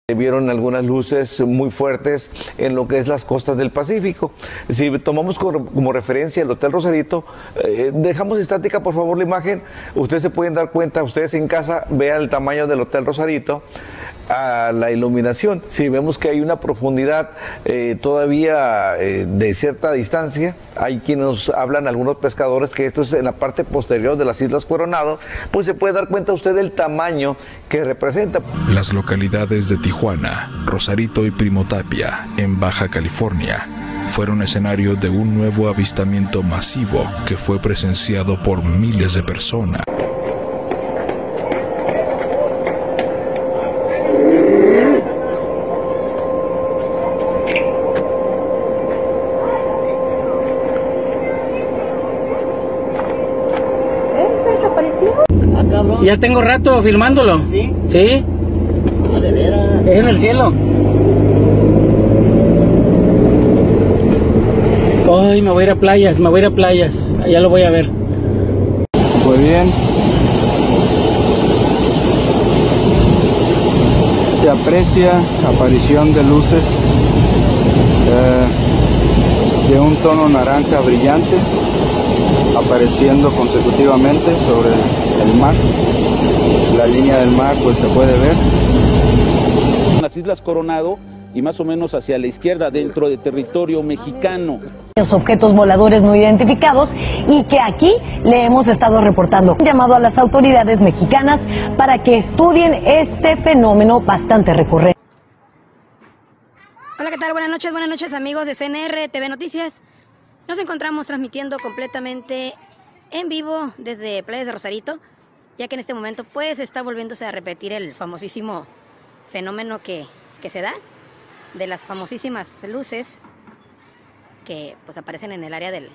Vieron algunas luces muy fuertes en lo que es las costas del Pacífico. Si tomamos como referencia el Hotel Rosarito, dejamos estática por favor la imagen, ustedes se pueden dar cuenta, ustedes en casa vean el tamaño del Hotel Rosarito, a la iluminación. Si vemos que hay una profundidad todavía de cierta distancia, hay quienes hablan, algunos pescadores, que esto es en la parte posterior de las Islas Coronado, pues se puede dar cuenta usted del tamaño que representa. Las localidades de Tijuana, Rosarito y Primo Tapia, en Baja California, fueron escenario de un nuevo avistamiento masivo que fue presenciado por miles de personas. Ya tengo rato filmándolo. ¿Sí? Sí. No, de veras. Es en el cielo. Ay, me voy a ir a playas, allá lo voy a ver. Muy bien. Se aprecia aparición de luces de un tono naranja brillante apareciendo consecutivamente sobre el mar. La línea del mar pues se puede ver. Las Islas Coronado y más o menos hacia la izquierda dentro de territorio mexicano. Los objetos voladores no identificados y que aquí le hemos estado reportando. Un llamado a las autoridades mexicanas para que estudien este fenómeno bastante recurrente. Hola, ¿qué tal? Buenas noches amigos de CNR TV Noticias. Nos encontramos transmitiendo completamente en vivo desde Playas de Rosarito, ya que en este momento pues está volviéndose a repetir el famosísimo fenómeno que se da de las famosísimas luces que pues aparecen en el área del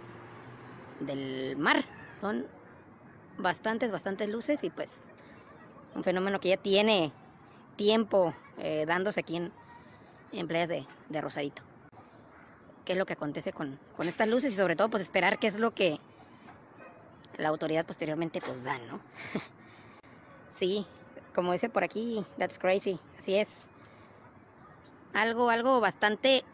mar. Son bastantes luces y pues un fenómeno que ya tiene tiempo dándose aquí en Playas de Rosarito. ¿Qué es lo que acontece con estas luces? Y sobre todo pues esperar qué es lo que la autoridad posteriormente pues da, ¿no? Sí, como dice por aquí, that's crazy, así es. Algo bastante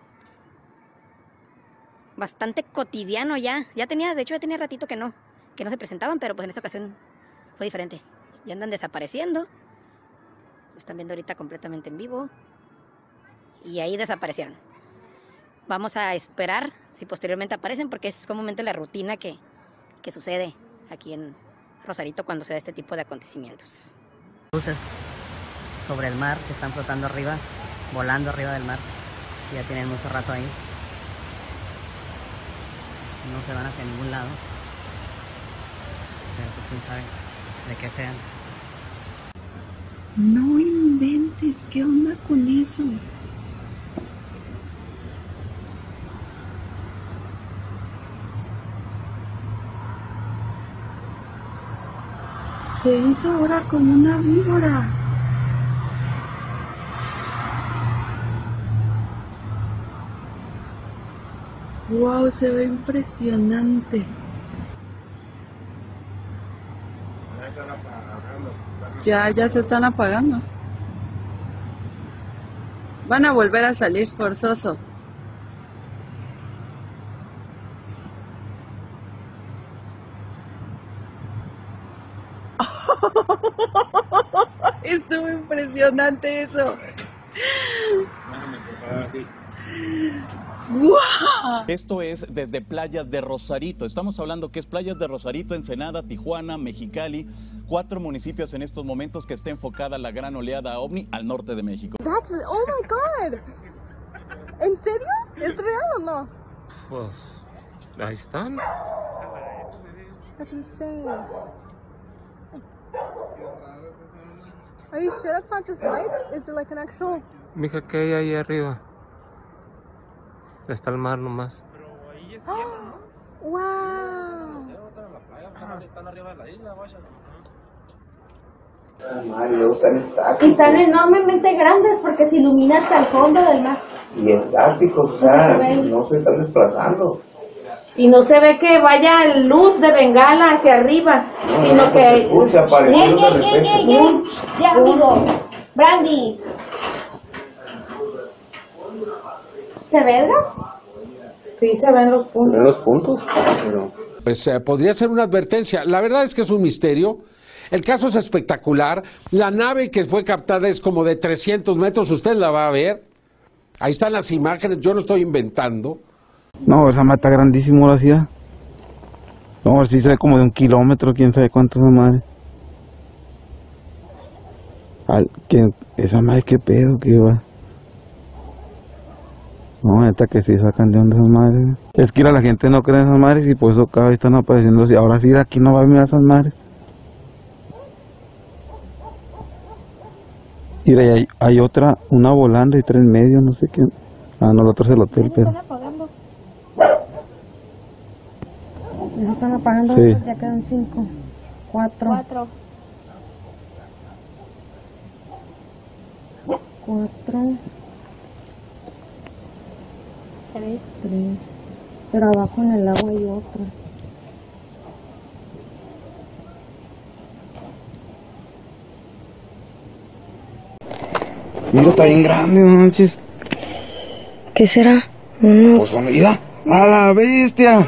cotidiano ya. De hecho ya tenía ratito que no se presentaban, pero pues en esta ocasión fue diferente. Ya andan desapareciendo. Lo están viendo ahorita completamente en vivo. Y ahí desaparecieron. Vamos a esperar si posteriormente aparecen, porque es comúnmente la rutina que sucede aquí en Rosarito cuando se da este tipo de acontecimientos. Luces sobre el mar que están flotando arriba, volando arriba del mar. Ya tienen mucho rato ahí. No se van hacia ningún lado. Pero pues quién sabe de qué sean. No inventes, ¿qué onda con eso? Se hizo ahora como una víbora. Wow, se ve impresionante. Ya se están apagando. Van a volver a salir forzoso. Estuvo impresionante eso. ¡Guau! Esto es desde Playas de Rosarito. Estamos hablando que es Playas de Rosarito, Ensenada, Tijuana, Mexicali. 4 municipios en estos momentos que está enfocada la gran oleada ovni al norte de México. Oh my God. ¿En serio? ¿Es real o no? Pues ahí están. That's insane. Are you sure that's not just lights? Is it like an actual... Mija, ¿qué hay ahí arriba? Está el mar nomás. ¡Wow! Y están enormemente grandes porque se ilumina hasta el fondo del mar. Y estáticos, o sea, no se están desplazando. Y no se ve que vaya luz de bengala hacia arriba, sino que... Ya, amigo. Brandy. ¿Se ve? Sí, se ven los puntos. ¿Ven los puntos? No. Pues podría ser una advertencia. La verdad es que es un misterio. El caso es espectacular. La nave que fue captada es como de 300 metros. Usted la va a ver. Ahí están las imágenes. Yo no estoy inventando. No, esa mata grandísimo la hacía. No, sí se ve como de 1 kilómetro, quién sabe cuánto esa madre. Esa madre, qué pedo, qué va. No, neta que sí sacan de onda esas madres. Es que la gente no cree en esas madres y por eso cada vez están apareciendo así. Ahora sí, aquí no va a mirar esas madres. Mira, y hay otra, una volando y 3 medios, no sé qué. Ah, no, el otro es el hotel, pero... ¿Ya están apagando? Sí. Ya quedan 5. 4. 3. Pero abajo en el agua hay otra. Mira, está bien grande, no manches. ¿Qué será? Pues mira, a la bestia.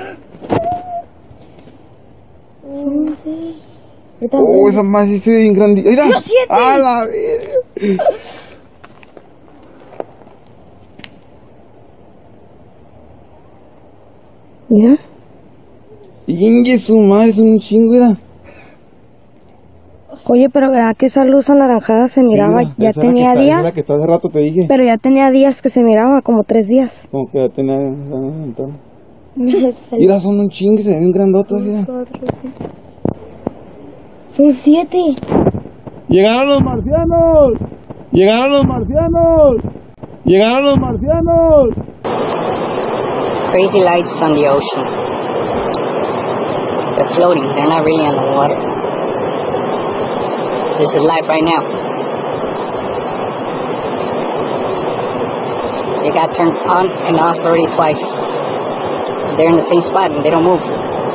Oh, esa más sí se ve bien grande. Mira, a la bestia. Mira. Inge su madre, es un chingo, mira. Oye, pero vea que esa luz anaranjada se miraba, Sí, mira, ya esa es la tenía que está, días. esa es la que está hace rato te dije. Pero ya tenía días que se miraba, como 3 días. Como que ya tenía... Mira, son un chingo, se ven grandotas, mira. Son 7. ¡Llegaron los marcianos! ¡Llegaron los marcianos! ¡Llegaron los marcianos! Crazy lights on the ocean. They're floating, they're not really on the water. This is live right now. They got turned on and off already twice. They're in the same spot and they don't move.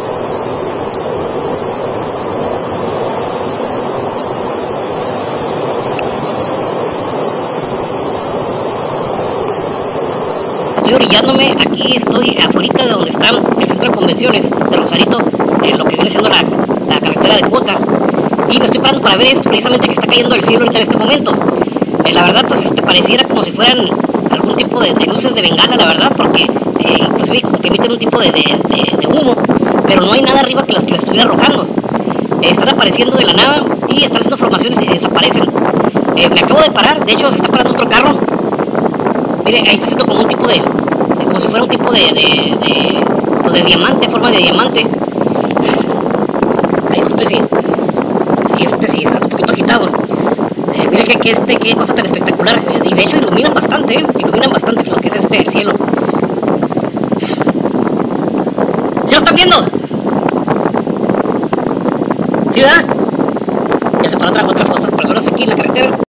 Estoy orillándome, aquí estoy afuera de donde está el centro de convenciones de Rosarito, en lo que viene siendo la carretera de Cota, y me estoy parando para ver esto precisamente que está cayendo al cielo ahorita en este momento. La verdad pues pareciera como si fueran algún tipo de luces de bengala, la verdad, porque inclusive como que emiten un tipo de humo, pero no hay nada arriba que las estuviera arrojando. Están apareciendo de la nada y están haciendo formaciones y se desaparecen. Me acabo de parar, de hecho se está parando otro carro. Mire, ahí está haciendo como un tipo como si fuera un tipo pues de diamante, forma de diamante. Ay, disculpe si está un poquito agitado. Mire qué cosa tan espectacular. Y de hecho iluminan bastante lo que es el cielo. ¿Sí lo están viendo? ¿Sí, verdad? Ya se paró otras personas aquí en la carretera.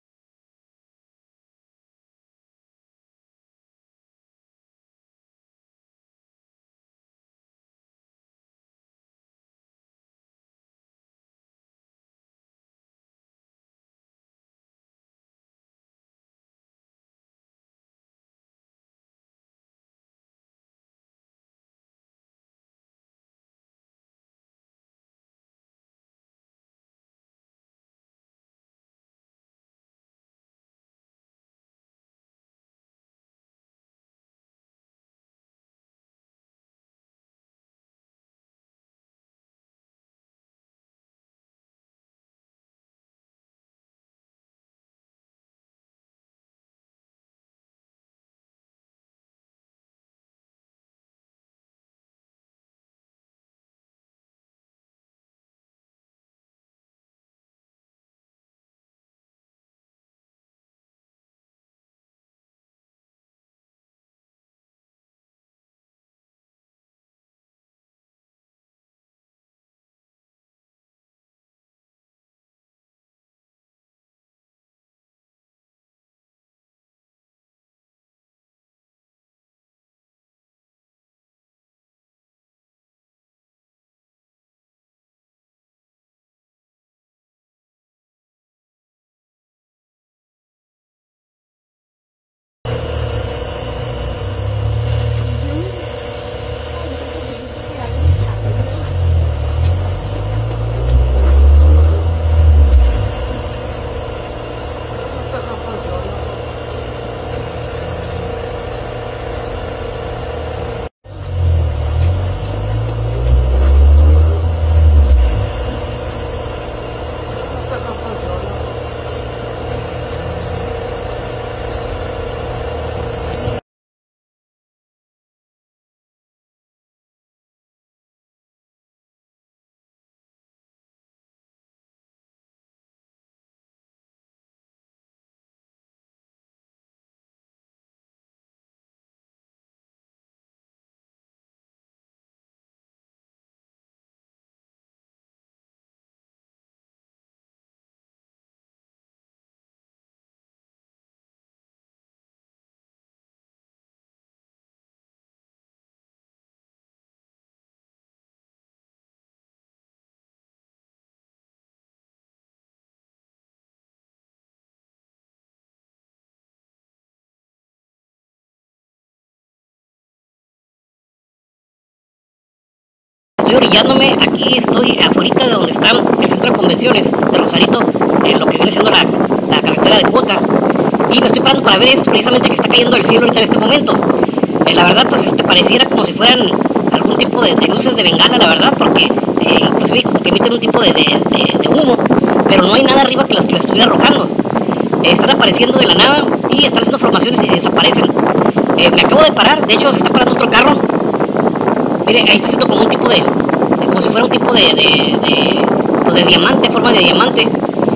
estoy orillándome, aquí estoy afuera de donde está el centro de convenciones de Rosarito, en lo que viene siendo la carretera de Cuota, y me estoy parando para ver esto precisamente que está cayendo del cielo ahorita en este momento. La verdad, pues pareciera como si fueran algún tipo de luces de bengala, la verdad, porque inclusive como que emiten un tipo de humo, pero no hay nada arriba que las estuviera arrojando. Están apareciendo de la nada y están haciendo formaciones y se desaparecen. Me acabo de parar, de hecho se está parando otro carro. Mire, ahí está haciendo como un tipo como si fuera un tipo pues de diamante, forma de diamante.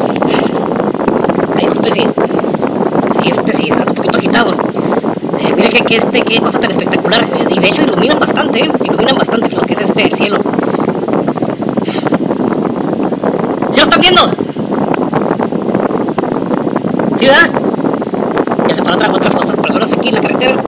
Ahí disculpe si está un poquito agitado. Mire qué cosa tan espectacular. Y de hecho iluminan bastante lo que es el cielo. ¿Sí lo están viendo? ¿Sí, verdad? Ya se paró otras personas aquí en la carretera.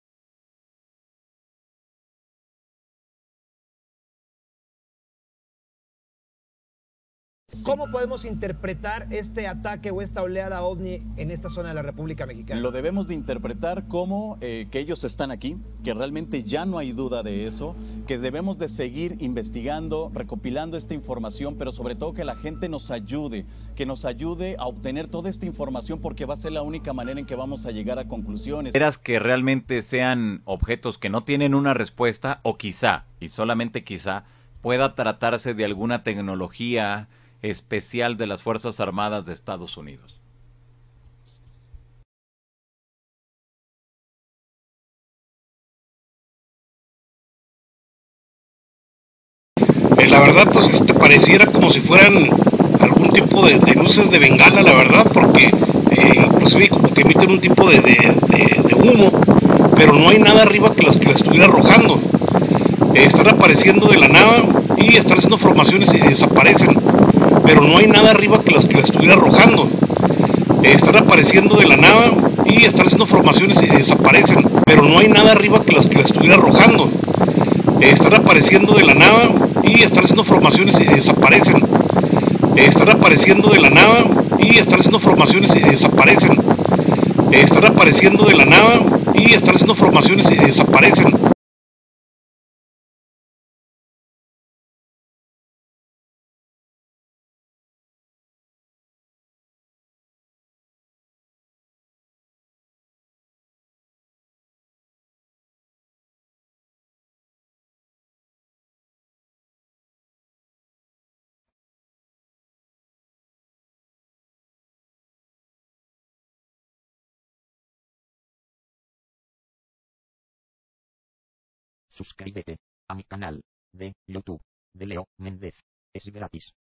¿Cómo podemos interpretar este ataque o esta oleada ovni en esta zona de la República Mexicana? Lo debemos de interpretar como que ellos están aquí, que realmente ya no hay duda de eso, que debemos de seguir investigando, recopilando esta información, pero sobre todo que la gente nos ayude, a obtener toda esta información, porque va a ser la única manera en que vamos a llegar a conclusiones. ¿Esperas que realmente sean objetos que no tienen una respuesta o quizá, y solamente quizá, pueda tratarse de alguna tecnología especial de las Fuerzas Armadas de Estados Unidos? La verdad, pues pareciera como si fueran algún tipo de luces de bengala, la verdad, porque inclusive como que emiten un tipo de humo, pero no hay nada arriba que las estuviera arrojando. Están apareciendo de la nada y están haciendo formaciones y se desaparecen, pero no hay nada arriba que las estuviera arrojando. Están apareciendo de la nada y están haciendo formaciones y se desaparecen, pero no hay nada arriba que las estuviera arrojando. Están apareciendo de la nada y están haciendo formaciones y se desaparecen. Están apareciendo de la nada y están haciendo formaciones y se desaparecen. Están apareciendo de la nada y están haciendo formaciones y se desaparecen. Suscríbete a mi canal de YouTube de Leo Méndez. Es gratis.